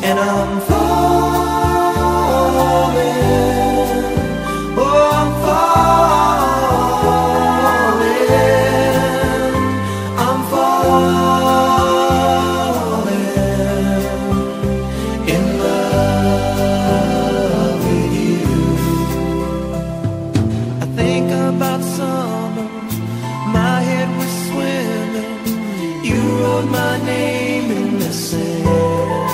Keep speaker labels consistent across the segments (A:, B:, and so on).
A: and I'm falling. Oh, I'm falling. I'm falling in love with you. I think about summer, my head was swimming. You wrote my name in the sand.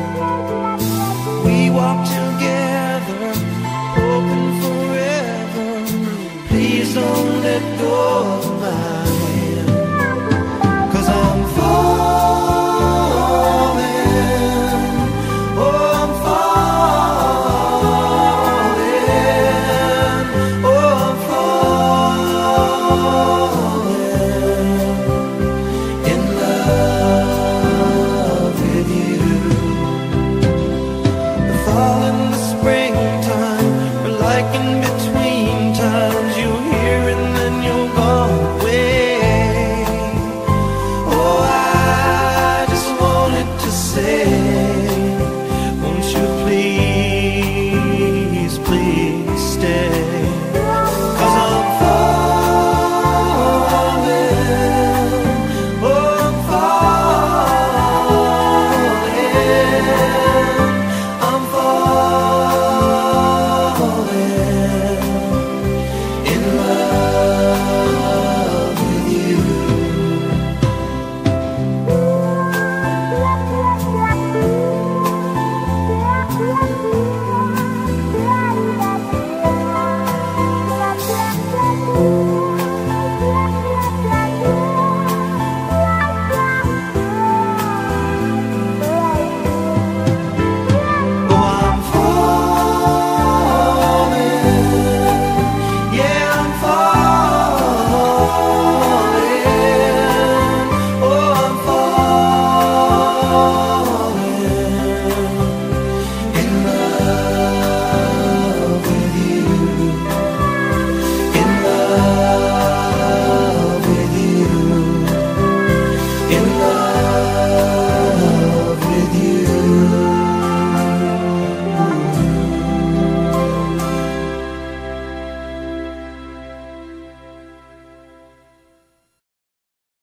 A: We walked together, hoping forever. Please don't let go of my hand, 'cause I'm falling. Oh, I'm falling. Oh, I'm falling in love with you. The fall in the springtime, we're like in between times. You're here and then you're gone away. Oh, I just wanted to say